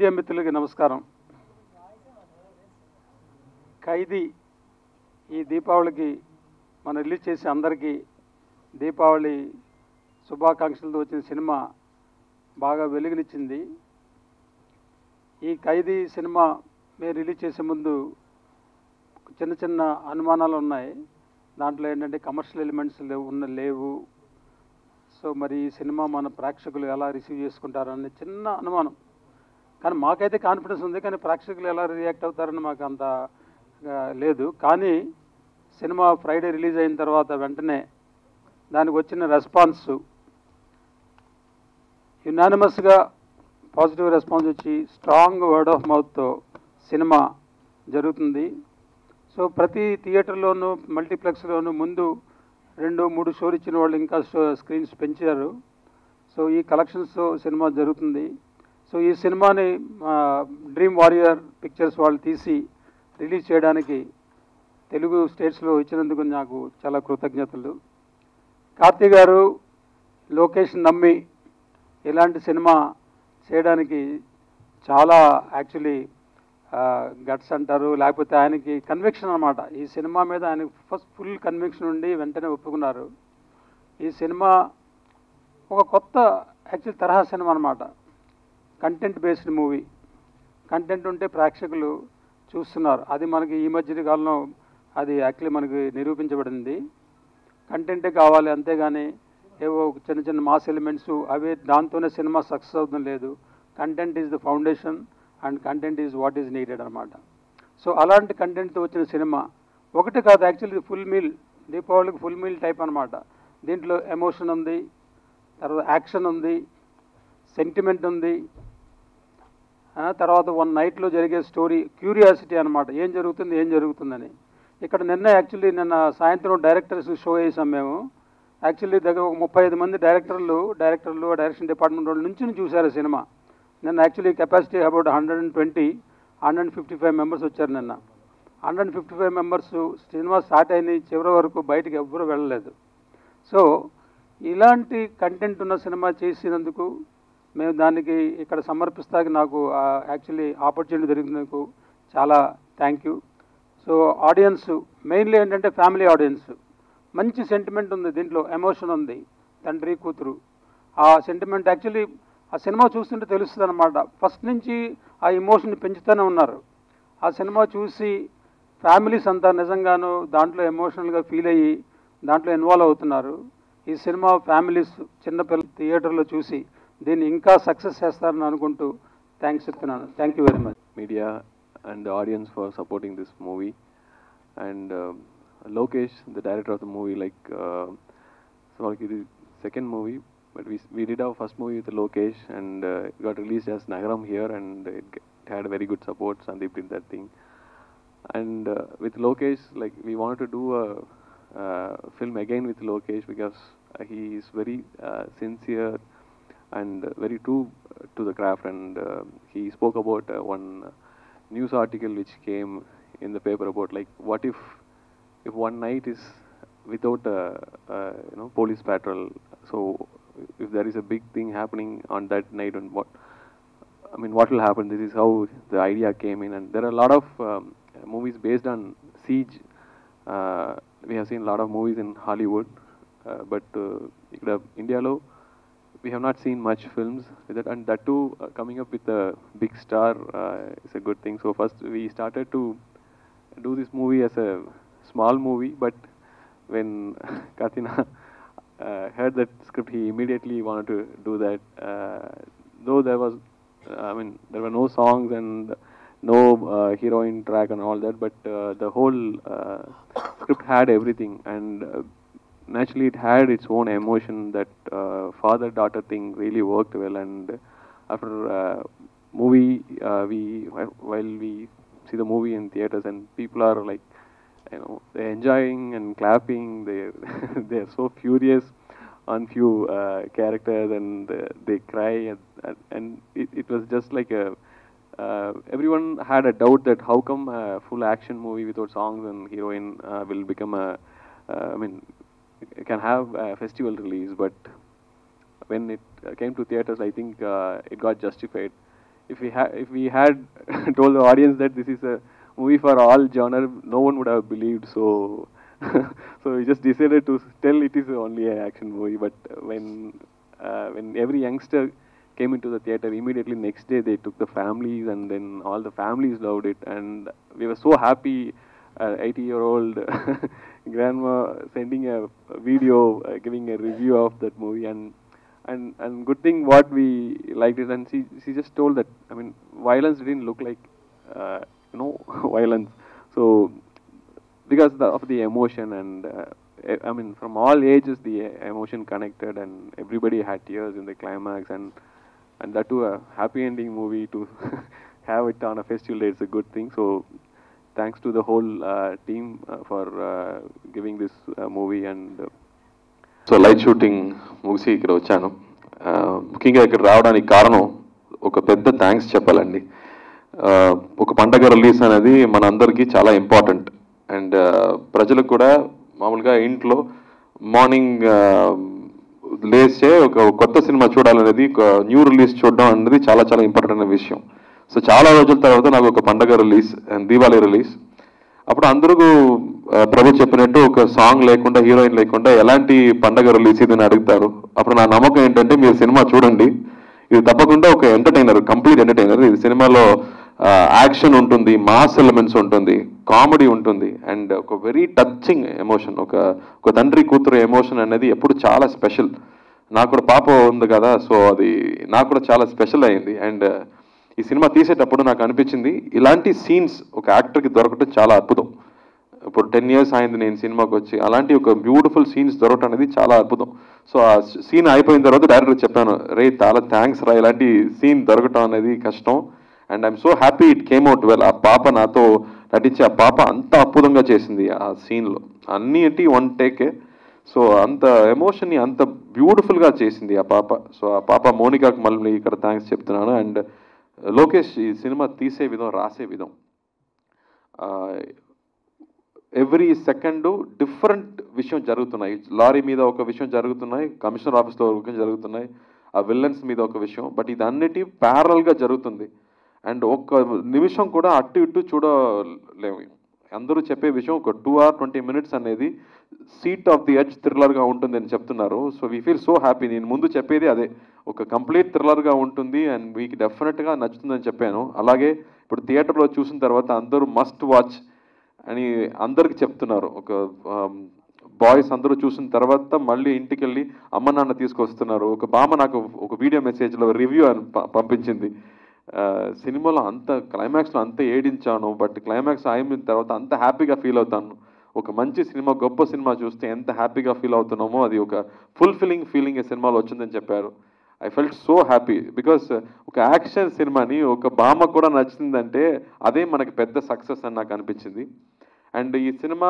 Media మిత్రులకి నమస్కారం. ఖైదీ ఈ దీపావళికి మనం రిలీజ్ చేసి అందరికీ దీపావళి శుభాకాంక్షలతో వచ్చిన సినిమా బాగా వెలుగునిచ్చింది. ఈ ఖైదీ సినిమా మేము రిలీజ్ చేసే ముందు చిన్న చిన్న అనుమానాలు ఉన్నాయి. దాంట్లో ఏంటంటే కమర్షియల్ ఎలిమెంట్స్ లేవు. సో మరి ఈ సినిమా మన ప్రేక్షకులు ఎలా రిసీవ్ చేసుకుంటారని చిన్న అనుమానం. కానీ మాకైతే కాన్ఫిడెన్స్ ఉంది, కానీ ప్రేక్షకులు ఎలా రియాక్ట్ అవుతారని మాకు అంత లేదు. కానీ సినిమా ఫ్రైడే రిలీజ్ అయిన తర్వాత వెంటనే దానికి వచ్చిన రెస్పాన్స్ యునానిమస్గా పాజిటివ్ రెస్పాన్స్ వచ్చి స్ట్రాంగ్ వర్డ్ ఆఫ్ మౌత్తో సినిమా జరుగుతుంది. సో ప్రతి థియేటర్లోనూ మల్టీప్లెక్స్లోనూ ముందు 2-3 షోలు ఇచ్చిన వాళ్ళు ఇంకా స్క్రీన్స్ పెంచారు. సో ఈ కలెక్షన్స్తో సినిమా జరుగుతుంది. సో ఈ సినిమాని డ్రీమ్ వారియర్ పిక్చర్స్ వాళ్ళు తీసి రిలీజ్ చేయడానికి తెలుగు స్టేట్స్లో ఇచ్చినందుకు నాకు చాలా కృతజ్ఞతలు. కార్తీ గారు లోకేష్ నమ్మి ఇలాంటి సినిమా చేయడానికి చాలా యాక్చువల్లీ గట్స్ అంటారు, లేకపోతే ఆయనకి కన్విక్షన్ అనమాట. ఈ సినిమా మీద ఆయనకి ఫస్ట్ ఫుల్ కన్విక్షన్ ఉండి వెంటనే ఒప్పుకున్నారు. ఈ సినిమా ఒక కొత్త యాక్చువల్ తరహా సినిమా అనమాట. Content based movie. కంటెంట్ ఉంటే ప్రేక్షకులు చూస్తున్నారు. అది మనకి ఈ మధ్య కాలంలో అది యాక్చువల్లీ మనకి నిరూపించబడింది. కంటెంటే కావాలి, అంతేగాని ఏవో చిన్న చిన్న మాస్ ఎలిమెంట్స్ అవే దాంతోనే సినిమా సక్సెస్ అవుతుంది లేదు. Content is the foundation and content is what is needed అనమాట. సో అలాంటి కంటెంట్తో వచ్చిన సినిమా ఒకటి కాదు, యాక్చువల్లీ ఫుల్ మీల్, దీపావళికి ఫుల్ మీల్ టైప్ అనమాట. దీంట్లో ఎమోషన్ ఉంది, తర్వాత యాక్షన్ ఉంది, సెంటిమెంట్ ఉంది, తర్వాత వన్ నైట్లో జరిగే స్టోరీ, క్యూరియాసిటీ అనమాట. ఏం జరుగుతుందని. ఇక్కడ నిన్న సాయంత్రం డైరెక్టర్స్ షో వేసాం మేము. యాక్చువల్లీ దగ్గర ఒక 35 మంది డైరెక్టర్లు డైరెక్షన్ డిపార్ట్మెంట్ వాళ్ళ నుంచి చూశారు సినిమా. నిన్న యాక్చువల్లీ కెపాసిటీ అబౌట్ 155 మెంబర్స్ వచ్చారు నిన్న. 155 మెంబర్స్ సినిమా స్టార్ట్ అయిన చివరి వరకు బయటకు ఎవ్వరూ వెళ్ళలేదు. సో ఇలాంటి కంటెంట్ ఉన్న సినిమా చేసినందుకు మేము దానికి ఇక్కడ సమర్పిస్తాకి నాకు యాక్చువల్లీ ఆపర్చునిటీ దొరికినందుకు చాలా thank you. So audience mainly ఏంటంటే ఫ్యామిలీ ఆడియన్స్. మంచి సెంటిమెంట్ ఉంది దీంట్లో, ఎమోషన్ ఉంది, తండ్రి కూతురు. ఆ సెంటిమెంట్ యాక్చువల్లీ ఆ సినిమా చూస్తుంటే తెలుస్తుంది అనమాట. ఫస్ట్ నుంచి ఆ ఎమోషన్ పెంచుతూనే ఉన్నారు. ఆ సినిమా చూసి ఫ్యామిలీస్ అంతా నిజంగాను దాంట్లో ఎమోషనల్గా ఫీల్ అయ్యి దాంట్లో ఇన్వాల్వ్ అవుతున్నారు. ఈ సినిమా ఫ్యామిలీస్ చిన్నపిల్లలు థియేటర్లో చూసి దీన్ని ఇంకా సక్సెస్ చేస్తారని అనుకుంటూ థ్యాంక్స్ చెప్తున్నాను. Thank you very much. Media and the audience for supporting this movie, and Lokesh, the director of the movie, so it is second movie, but we did our first movie with Lokesh, and it got released as Nagaram here, and it had very good support. Sandeep did that thing, and with Lokesh, we wanted to do a film again with Lokesh because he is very sincere and very true to the craft, and he spoke about one news article which came in the paper about what if one night is without police patrol. So if there is a big thing happening on that night, and what will happen? This is how the idea came in, and there are a lot of movies based on siege. We have seen a lot of movies in Hollywood, but India lo we have not seen much films with that, and that too coming up with a big star is a good thing. So first we started to do this movie as a small movie, but when Karthi heard that script, he immediately wanted to do that. Though there was, there were no songs and no heroine track and all that, but the whole script had everything, and naturally it had its own emotion. That father-daughter thing really worked well, and after movie, while we see the movie in theaters and people are they're enjoying and clapping, they're so furious on few characters, and they cry, and it was just like everyone had a doubt that how come a full action movie without songs and heroine will become it can have a festival release. But when it came to theaters, I think it got justified. if we had told the audience that this is a movie for all genre, no one would have believed. So so we just decided to tell it is only an action movie. But when every youngster came into the theater, immediately next day they took the families, and then all the families loved it, and we were so happy. 80-year-old grandma sending a video, giving a review of that movie, and good thing what we liked it, and she just told that, I mean, violence didn't look like violence. So because of the emotion, and I mean, from all ages the emotion connected, and everybody had tears in the climax, and that too a happy ending movie to have it on a festival day. It's a good thing. So thanks to the whole team for giving this movie. And so light shooting ముగిసి ఇక్కడ వచ్చాను. ముఖ్యంగా ఇక్కడ రావడానికి కారణం ఒక పెద్ద thanks చెప్పాలండి. ఒక పండగ రిలీజ్ అనేది మనందరికీ చాలా ఇంపార్టెంట్. అండ్ ప్రజలకు కూడా మామూలుగా ఇంట్లో మార్నింగ్ లేచే ఒక కొత్త సినిమా చూడాలనేది, ఒక న్యూ రిలీజ్ చూడడం అనేది చాలా చాలా ఇంపార్టెంట్ అనే విషయం. సో చాలా రోజుల తర్వాత నాకు ఒక పండగ రిలీజ్ అండ్ దీవాళీ రిలీజ్. అప్పుడు అందరూ ప్రభు చెప్పినట్టు ఒక సాంగ్ లేకుండా, హీరోయిన్ లేకుండా ఎలాంటి పండగ రిలీజ్ ఇది అని అడుగుతారు. అప్పుడు నా నమ్మకం ఏంటంటే, మీరు సినిమా చూడండి, ఇది తప్పకుండా ఒక ఎంటర్టైనర్, కంప్లీట్ ఎంటర్టైనర్. ఇది సినిమాలో యాక్షన్ ఉంటుంది, మాస్ ఎలిమెంట్స్ ఉంటుంది, కామెడీ ఉంటుంది, అండ్ ఒక వెరీ టచింగ్ ఎమోషన్, ఒక తండ్రి కూతురు ఎమోషన్ అనేది ఎప్పుడు చాలా స్పెషల్. నాకు కూడా పాప ఉంది కదా, సో అది నాకు కూడా చాలా స్పెషల్ అయింది. అండ్ ఈ సినిమా తీసేటప్పుడు నాకు అనిపించింది, ఇలాంటి సీన్స్ ఒక యాక్టర్కి దొరకటం చాలా అద్భుతం. ఇప్పుడు 10 years అయింది నేను సినిమాకి వచ్చి, అలాంటి ఒక బ్యూటిఫుల్ సీన్స్ దొరకటం అనేది చాలా అద్భుతం. సో ఆ సీన్ అయిపోయిన తర్వాత డైరెక్టర్ చెప్పాను, రే చాలా థ్యాంక్స్ రా, ఇలాంటి సీన్ దొరకటం అనేది కష్టం. And I'm so happy it came out well. ఆ పాప నాతో నటించి, ఆ పాప అంత అద్భుతంగా చేసింది ఆ సీన్లో, అన్నీ ఏంటి వన్ టేకే. సో అంత ఎమోషన్ని అంత బ్యూటిఫుల్గా చేసింది ఆ పాప. సో ఆ పాప మోనికాకి మళ్ళీ ఇక్కడ థ్యాంక్స్ చెప్తున్నాను. అండ్ లోకేష్ ఈ సినిమా తీసే విధం, రాసే విధం, ఎవ్రీ సెకండ్ డిఫరెంట్ విషయం జరుగుతున్నాయి. లారీ మీద ఒక విషయం జరుగుతున్నాయి, కమిషనర్ ఆఫీస్లో ఒక విషయం జరుగుతున్నాయి, ఆ విల్లన్స్ మీద ఒక విషయం, బట్ ఇది అన్నిటి ప్యారల్గా జరుగుతుంది. అండ్ ఒక్క నిమిషం కూడా అటు ఇటు చూడలేము. అందరూ చెప్పే విషయం ఒక 2 hours 20 minutes అనేది సీట్ ఆఫ్ ది ఎడ్జ్ థ్రిల్లర్గా ఉంటుంది అని చెప్తున్నారు. So we feel so happy. నేను ముందు చెప్పేది అదే, ఒక కంప్లీట్ థ్రిల్లర్గా ఉంటుంది అండ్ మీకు డెఫినెట్గా నచ్చుతుందని చెప్పాను. అలాగే ఇప్పుడు థియేటర్లో చూసిన తర్వాత అందరూ మస్ట్ వాచ్ అని అందరికి చెప్తున్నారు. ఒక బాయ్స్ అందరూ చూసిన తర్వాత మళ్ళీ ఇంటికి వెళ్ళి అమ్మ నాన్న తీసుకొస్తున్నారు. ఒక బామ్మ నాకు ఒక వీడియో మెసేజ్లో రివ్యూ అని పంపించింది, సినిమాలో అంత క్లైమాక్స్లో అంత ఏడించాను, బట్ క్లైమాక్స్ అయిన తర్వాత అంత హ్యాపీగా ఫీల్ అవుతాను. ఒక మంచి సినిమా, గొప్ప సినిమా చూస్తే ఎంత హ్యాపీగా ఫీల్ అవుతున్నామో అది ఒక ఫుల్ఫిల్లింగ్ ఫీలింగ్ ఈ సినిమాలో వచ్చిందని చెప్పారు. I felt so happy because ఒక యాక్షన్ సినిమాని ఒక బామ్మ కూడా నచ్చిందంటే అదే మనకి పెద్ద సక్సెస్ అని నాకు అనిపించింది. అండ్ ఈ సినిమా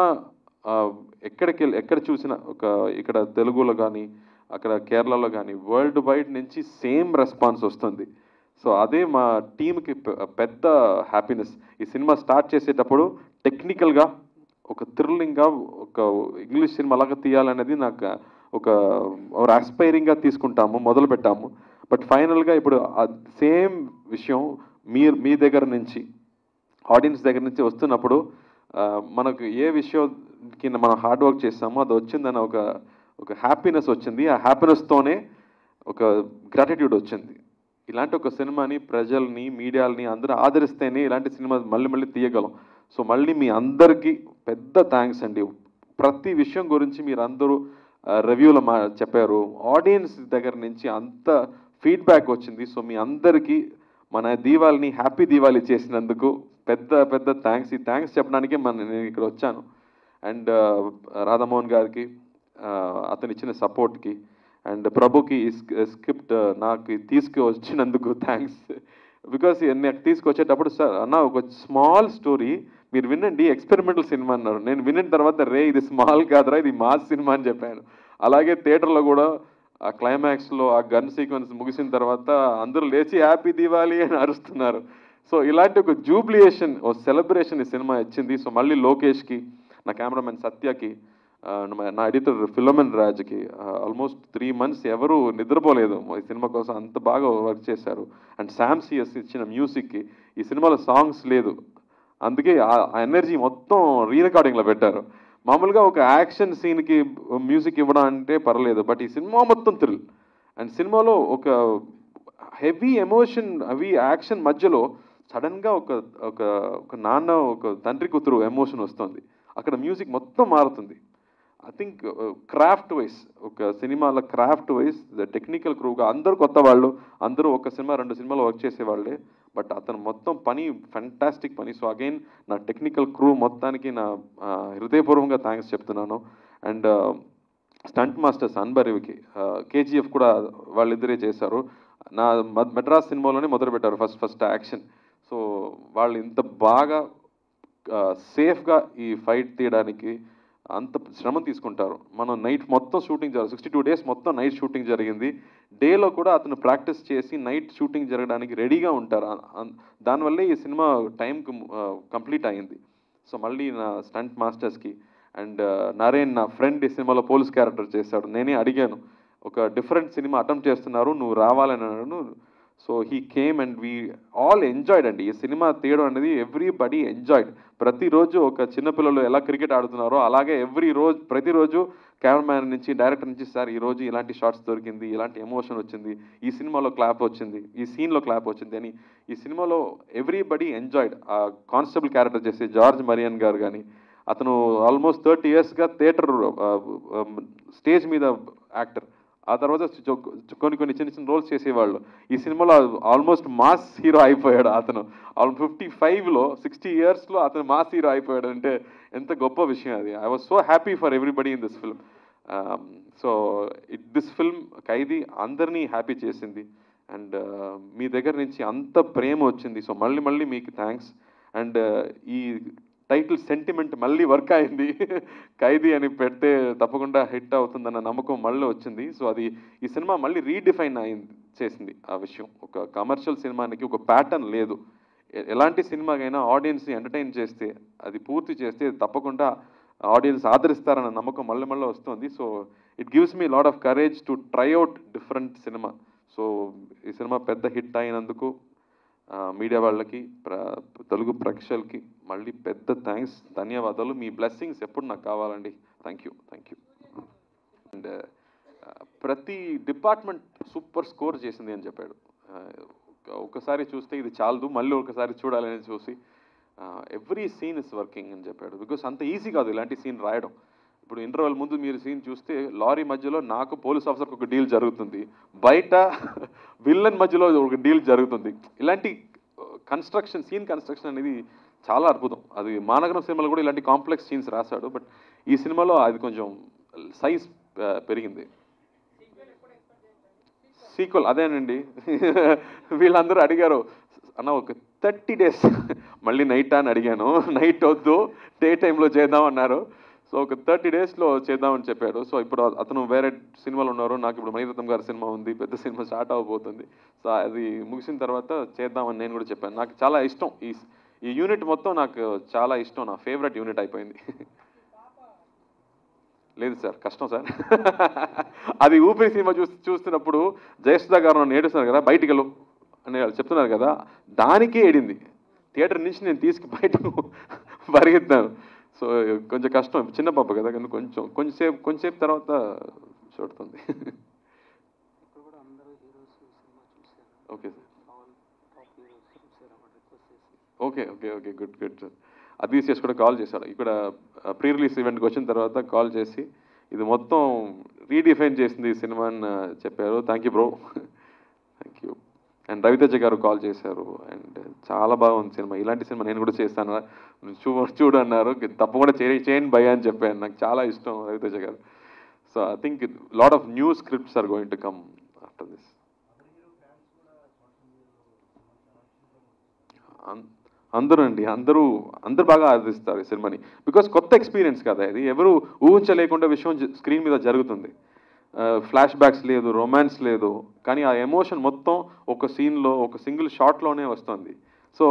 ఎక్కడ చూసినా, ఇక్కడ తెలుగులో కానీ అక్కడ కేరళలో కానీ వరల్డ్ వైడ్ నుంచి సేమ్ రెస్పాన్స్ వస్తుంది. సో అదే మా టీంకి పెద్ద హ్యాపీనెస్. ఈ సినిమా స్టార్ట్ చేసేటప్పుడు టెక్నికల్గా ఒక థ్రిల్లింగ్గా ఒక ఇంగ్లీష్ సినిమా లాగా తీయాలనేది నాకు ఒక ఆస్పైరింగ్గా తీసుకుంటాము, మొదలు పెట్టాము. బట్ ఫైనల్గా ఇప్పుడు సేమ్ విషయం మీ దగ్గర నుంచి, ఆడియన్స్ దగ్గర నుంచి వస్తున్నప్పుడు మనకు ఏ విషయం కింద మనం హార్డ్ వర్క్ చేస్తామో అది వచ్చిందని ఒక హ్యాపీనెస్ వచ్చింది. ఆ హ్యాపీనెస్తోనే ఒక గ్రాటిట్యూడ్ వచ్చింది. ఇలాంటి ఒక సినిమాని ప్రజల్ని, మీడియాలని అందరూ ఆదరిస్తేనే ఇలాంటి సినిమా మళ్ళీ తీయగలం. సో మళ్ళీ మీ అందరికీ పెద్ద థ్యాంక్స్ అండి. ప్రతి విషయం గురించి మీరు అందరూ రివ్యూలో చెప్పారు, ఆడియన్స్ దగ్గర నుంచి అంత ఫీడ్బ్యాక్ వచ్చింది. సో మీ అందరికీ మన దీవాళిని హ్యాపీ దీవాళి చేసినందుకు పెద్ద థ్యాంక్స్. ఈ థ్యాంక్స్ చెప్పడానికే నేను ఇక్కడ వచ్చాను. అండ్ రాధామోహన్ గారికి అతను ఇచ్చిన సపోర్ట్కి, అండ్ ప్రభుకి ఈ స్క్రిప్ట్ నాకు తీసుకువచ్చినందుకు థ్యాంక్స్. బికాస్ నాకు తీసుకొచ్చేటప్పుడు, సార్ అన్న ఒక స్మాల్ స్టోరీ మీరు వినండి, ఎక్స్పెరిమెంటల్ సినిమా అన్నారు. నేను విన్న తర్వాత రే ఇది స్మాల్ కాదురా, ఇది మాస్ సినిమా అని చెప్పాను. అలాగే థియేటర్లో కూడా ఆ క్లైమాక్స్లో ఆ గన్ సీక్వెన్స్ ముగిసిన తర్వాత అందరూ లేచి హ్యాపీ దివాళీ అని అరుస్తున్నారు. సో ఇలాంటి ఒక జూబ్లియేషన్, ఓ సెలబ్రేషన్ ఈ సినిమా ఇచ్చింది. సో మళ్ళీ లోకేష్కి, నా కెమెరామెన్ సత్యకి, నా ఎడిటర్ ఫిలోమెన్ రాజ్కి ఆల్మోస్ట్ 3 months ఎవరు నిద్రపోలేదు ఈ సినిమా కోసం, అంత బాగా వర్క్ చేశారు. అండ్ శామ్ సిఎస్ ఇచ్చిన మ్యూజిక్కి ఈ సినిమాలో సాంగ్స్ లేదు, అందుకే ఆ ఎనర్జీ మొత్తం రీరికార్డింగ్లో పెట్టారు. మామూలుగా ఒక యాక్షన్ సీన్కి మ్యూజిక్ ఇవ్వడం అంటే పర్లేదు, బట్ ఈ సినిమా మొత్తం థ్రిల్. అండ్ సినిమాలో ఒక హెవీ ఎమోషన్, హెవీ యాక్షన్ మధ్యలో సడన్గా ఒక ఒక ఒక నాన్న ఒక తండ్రి కూతురు ఎమోషన్ వస్తుంది, అక్కడ మ్యూజిక్ మొత్తం మారుతుంది. ఐ థింక్ క్రాఫ్ట్ వైజ్, ఒక సినిమాల క్రాఫ్ట్ వైజ్ టెక్నికల్ క్రూగా అందరూ కొత్త వాళ్ళు, అందరూ ఒక సినిమా 2 సినిమాలు వర్క్ చేసేవాళ్ళే, బట్ అతను మొత్తం పని ఫెంటాస్టిక్ పని. సో అగైన్ నా టెక్నికల్ క్రూ మొత్తానికి నా హృదయపూర్వకంగా థ్యాంక్స్ చెప్తున్నాను. అండ్ స్టంట్ మాస్టర్స్ అన్బరివికి, కేజీఎఫ్ కూడా వాళ్ళిద్దరే చేశారు. నా మెడ్రాస్ సినిమాలోనే మొదలుపెట్టారు ఫస్ట్ యాక్షన్. సో వాళ్ళు ఇంత బాగా సేఫ్గా ఈ ఫైట్ తీయడానికి అంత శ్రమ తీసుకుంటారు. మనం నైట్ మొత్తం షూటింగ్ 62 days మొత్తం నైట్ షూటింగ్ జరిగింది. డేలో కూడా అతను ప్రాక్టీస్ చేసి నైట్ షూటింగ్ జరగడానికి రెడీగా ఉంటారు. దానివల్లే ఈ సినిమా టైంకి కంప్లీట్ అయింది. సో మళ్ళీ నా స్టంట్ మాస్టర్స్కి అండ్ నరేన్, నా ఫ్రెండ్ ఈ సినిమాలో పోలీస్ క్యారెక్టర్ చేశాడు. నేనే అడిగాను, ఒక డిఫరెంట్ సినిమా అటెంప్ట్ చేస్తున్నారు, నువ్వు రావాలని అన్నాను. So he came and we all enjoyed అండి. ఈ సినిమా తీయడం అనేది ఎవ్రీబడి ఎంజాయ్డ్. ప్రతిరోజు ఒక చిన్నపిల్లలు ఎలా క్రికెట్ ఆడుతున్నారో అలాగే ప్రతిరోజు కెమెరామ్యాన్ నుంచి డైరెక్టర్ నుంచి, సార్ ఈరోజు ఇలాంటి షాట్స్ దొరికింది, ఇలాంటి ఎమోషన్ వచ్చింది, ఈ సినిమాలో క్లాప్ వచ్చింది, ఈ సీన్లో క్లాప్ వచ్చింది అని ఈ సినిమాలో ఎవ్రీబడి ఎంజాయ్డ్. ఆ కానిస్టేబుల్ క్యారెక్టర్ చేసే జార్జ్ మరియన్ గారు కానీ, అతను ఆల్మోస్ట్ 30 yearsగా థియేటర్ స్టేజ్ మీద యాక్టర్, ఆ తర్వాత కొన్ని చిన్న రోల్స్ చేసేవాళ్ళు. ఈ సినిమాలో ఆల్మోస్ట్ మాస్ హీరో అయిపోయాడు అతను. 55లో 60 yearsలో అతను మాస్ హీరో అయిపోయాడు అంటే ఎంత గొప్ప విషయం అది. I was so happy for everybody in this film. So this film Khaidi అందరినీ హ్యాపీ చేసింది. అండ్ మీ దగ్గర నుంచి అంత ప్రేమ వచ్చింది. సో మళ్ళీ మీకు థ్యాంక్స్. అండ్ ఈ టైటిల్ సెంటిమెంట్ మళ్ళీ వర్క్ అయింది. ఖైదీ అని పెడితే తప్పకుండా హిట్ అవుతుందన్న నమ్మకం మళ్ళీ వచ్చింది. సో అది ఈ సినిమా మళ్ళీ రీడిఫైన్ చేసింది ఆ విషయం. ఒక కమర్షియల్ సినిమానికి ఒక ప్యాటర్న్ లేదు. ఎలాంటి సినిమాకైనా ఆడియన్స్ని ఎంటర్టైన్ చేస్తే, అది పూర్తి చేస్తే తప్పకుండా ఆడియన్స్ ఆదరిస్తారన్న నమ్మకం మళ్ళీ వస్తుంది. So it gives me lot of courage to try out different cinema. So ఈ సినిమా పెద్ద హిట్ అయినందుకు మీడియా వాళ్ళకి, తెలుగు ప్రేక్షకులకి మళ్ళీ పెద్ద థ్యాంక్స్, ధన్యవాదాలు. మీ బ్లెస్సింగ్స్ ఎప్పుడు నాకు కావాలండి. Thank you. అండ్ ప్రతి డిపార్ట్మెంట్ సూపర్ స్కోర్ చేసింది అని చెప్పాడు. ఒకసారి చూస్తే ఇది చాలదు, మళ్ళీ ఒకసారి చూడాలని చూసి ఎవ్రీ సీన్ ఇస్ వర్కింగ్ అని చెప్పాడు. బికాస్ అంత ఈజీ కాదు ఇలాంటి సీన్ రాయడం. ఇప్పుడు ఇంటర్వెల్ ముందు మీరు సీన్ చూస్తే లారీ మధ్యలో నాకు పోలీస్ ఆఫీసర్కి ఒక డీల్ జరుగుతుంది, బయట విల్లన్ మధ్యలో ఒక డీల్ జరుగుతుంది. ఇలాంటి సీన్ కన్స్ట్రక్షన్ అనేది చాలా అద్భుతం. అది మానగరం సినిమాలో కూడా ఇలాంటి కాంప్లెక్స్ సీన్స్ రాశాడు, బట్ ఈ సినిమాలో అది కొంచెం సైజ్ పెరిగింది. సీక్వెల్ అదేనండి. వీళ్ళందరూ అడిగారు, అన్న ఒక 30 days మళ్ళీ నైట్ అని అడిగాను. నైట్ వద్దు, డే టైంలో చేద్దామన్నారు. సో ఒక 30 daysలో చేద్దామని చెప్పాడు. సో ఇప్పుడు అతను వేరే సినిమాలు ఉన్నారు, నాకు ఇప్పుడు మణిరత్నం గారి సినిమా ఉంది, పెద్ద సినిమా స్టార్ట్ అవ్వబోతుంది. సో అది ముగిసిన తర్వాత చేద్దామని నేను కూడా చెప్పాను. నాకు చాలా ఇష్టం ఈ యూనిట్ మొత్తం, నాకు చాలా ఇష్టం, నా ఫేవరెట్ యూనిట్ అయిపోయింది. లేదు సార్, కష్టం సార్. అది ఊపిరి సినిమా చూస్తున్నప్పుడు జయసుధా గారు నన్ను ఏడుస్తున్నారు కదా, బయటికి వెళ్ళు అని చెప్తున్నారు కదా, దానికే ఏడింది. థియేటర్ నుంచి నేను తీసుకు బయటకు పరిగెత్తాను. సో కొంచెం కష్టం, చిన్న పాప కదా, కానీ కొంచెంసేపు తర్వాత చూడుతుంది. Okay sir, okay good sir. Adivi Sesh కూడా కాల్ చేశాడు ఇక్కడ ప్రీ రిలీజ్ ఈవెంట్కి వచ్చిన తర్వాత, కాల్ చేసి ఇది మొత్తం రీడిఫైన్ చేసింది ఈ సినిమా అని చెప్పారు. Thank you bro, thank you. And Ravi Teja గారు కాల్ చేశారు, అండ్ చాలా బాగుంది సినిమా, ఇలాంటి సినిమా నేను కూడా చేస్తాను, చూడు అన్నారు. తప్పకుండా చేయండి భయ్యా అని చెప్పాను. నాకు చాలా ఇష్టం రవితేజ గారు. So I think lot of new scripts are going to come after this. అందరూ బాగా ఆదరిస్తారు ఈ సినిమాని. బికాస్ కొత్త ఎక్స్పీరియన్స్ కదా ఇది, ఎవరు ఊహించలేకుండా విషయం స్క్రీన్ మీద జరుగుతుంది. ఫ్లాష్ బ్యాక్స్ లేదు, రొమాన్స్ లేదు, కానీ ఆ ఎమోషన్ మొత్తం ఒక సీన్లో, ఒక సింగిల్ షాట్లోనే వస్తుంది. సో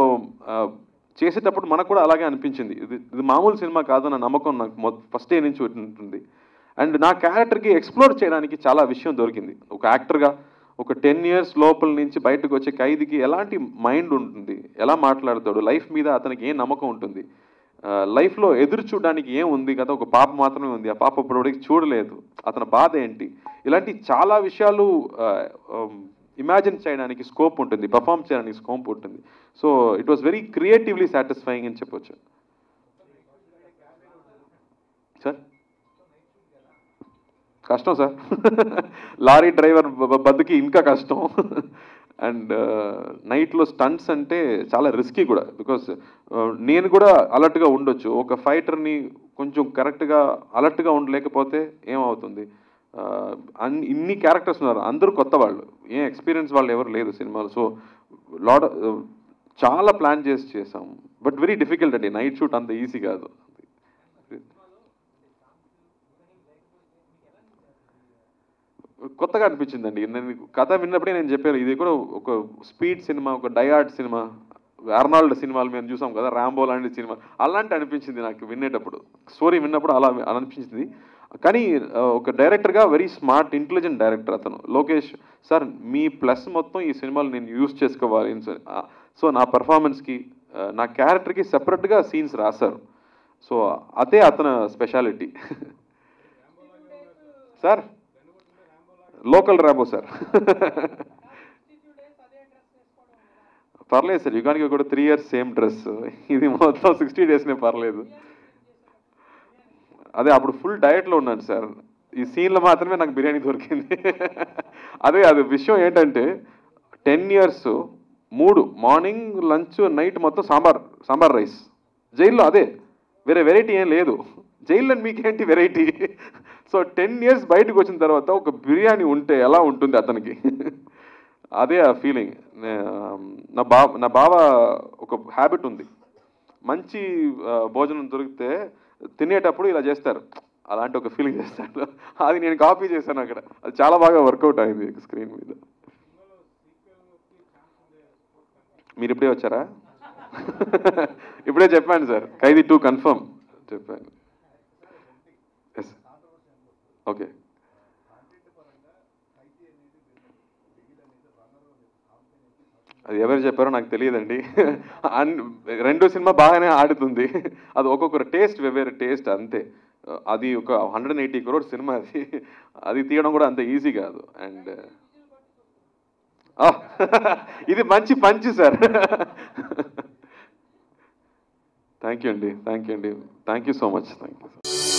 చేసేటప్పుడు మనకు కూడా అలాగే అనిపించింది, ఇది మామూలు సినిమా కాదన్న నమ్మకం నాకు ఫస్ట్ డే నుంచి ఉంటుంది. అండ్ నా క్యారెక్టర్కి ఎక్స్ప్లోర్ చేయడానికి చాలా విషయం దొరికింది. ఒక యాక్టర్గా ఒక 10 years లోపల నుంచి బయటకు వచ్చే ఖైదీకి ఎలాంటి మైండ్ ఉంటుంది, ఎలా మాట్లాడతాడు, లైఫ్ మీద అతనికి ఏం నమ్మకం ఉంటుంది, లైఫ్లో ఎదురు చూడడానికి ఏం ఉంది కదా, ఒక పాప మాత్రమే ఉంది, ఆ పాప ఇప్పటివరకు చూడలేదు, అతని బాధ ఏంటి, ఇలాంటి చాలా విషయాలు ఇమాజిన్ చేయడానికి స్కోప్ ఉంటుంది, పర్ఫామ్ చేయడానికి స్కోప్ ఉంటుంది. So it was very creatively satisfying అని చెప్పొచ్చు. సార్ కష్టం సార్, లారీ డ్రైవర్ బతుకి ఇంకా కష్టం. అండ్ నైట్లో స్టంట్స్ అంటే చాలా రిస్కీ కూడా, బికాస్ నేను కూడా అలర్ట్గా ఉండొచ్చు, ఒక ఫైటర్ని కొంచెం కరెక్ట్గా అలర్ట్గా ఉండలేకపోతే ఏమవుతుంది. ఇన్ని క్యారెక్టర్స్ ఉన్నారు, అందరూ కొత్త వాళ్ళు, ఏం ఎక్స్పీరియన్స్ వాళ్ళు ఎవరు లేదు సినిమాలో. సో లాట్ చాలా ప్లాన్ చేసాం, బట్ వెరీ డిఫికల్ట్ అండి, నైట్ షూట్ అంత ఈజీ కాదు. కొత్తగా అనిపించిందండి, నేను కథ విన్నప్పుడే నేను చెప్పాను, ఇది కూడా ఒక స్పీడ్ సినిమా, ఒక డయాడ్ సినిమా, ఆర్నాల్డ్ సినిమాలు మేము చూసాం కదా, రాంబో లాంటి సినిమా అలాంటి అనిపించింది నాకు వినేటప్పుడు, స్టోరీ విన్నప్పుడు అలా అనిపించింది. కానీ ఒక డైరెక్టర్గా వెరీ స్మార్ట్ ఇంటెలిజెంట్ డైరెక్టర్ అతను లోకేష్ సార్. మీ ప్లస్ మొత్తం ఈ సినిమాలు నేను యూజ్ చేసుకోవాలి. సో నా పర్ఫార్మెన్స్కి, నా క్యారెక్టర్కి సెపరేట్గా సీన్స్ రాశారు. సో అదే అతని స్పెషాలిటీ. సార్ లోకల్ రాబో సార్. పర్లేదు సార్, యుగానికి కూడా 3 years సేమ్ డ్రెస్, ఇది మొత్తం 60 daysనే పర్లేదు. అదే అప్పుడు ఫుల్ డయట్లో ఉన్నాను సార్, ఈ సీన్లో మాత్రమే నాకు బిర్యానీ దొరికింది. అది విషయం ఏంటంటే 10 years 3 మార్నింగ్ లంచ్ నైట్ మొత్తం సాంబార్ రైస్ జైల్లో, అదే వేరే వెరైటీ ఏం లేదు జైల్లో, మీకేంటి వెరైటీ. సో 10 years బయటకు వచ్చిన తర్వాత ఒక బిర్యానీ ఉంటే ఎలా ఉంటుంది అతనికి, అదే ఆ ఫీలింగ్. నా బావ ఒక హ్యాబిట్ ఉంది, మంచి భోజనం దొరికితే తినేటప్పుడు ఇలా చేస్తారు, అలాంటి ఒక ఫీలింగ్ చేస్తాడు, అది నేను కాపీ చేశాను అక్కడ, అది చాలా బాగా వర్కౌట్ అయింది స్క్రీన్ మీద. మీరు ఇప్పుడే వచ్చారా? ఇప్పుడే చెప్పాను సార్, ఖైదీ 2 కన్ఫర్మ్ చెప్పాను. Yes okay. అది ఎవరు చెప్పారో నాకు తెలియదండి. 2 సినిమా బాగానే ఆడుతుంది, అది ఒక్కొక్కరు టేస్ట్ వేరే టేస్ట్ అంతే. అది ఒక 180 crores సినిమా, అది తీయడం కూడా అంత ఈజీ కాదు. అండ్ ఇది మంచి పంచి సార్. థ్యాంక్ యూ అండి, thank you so much, thank you.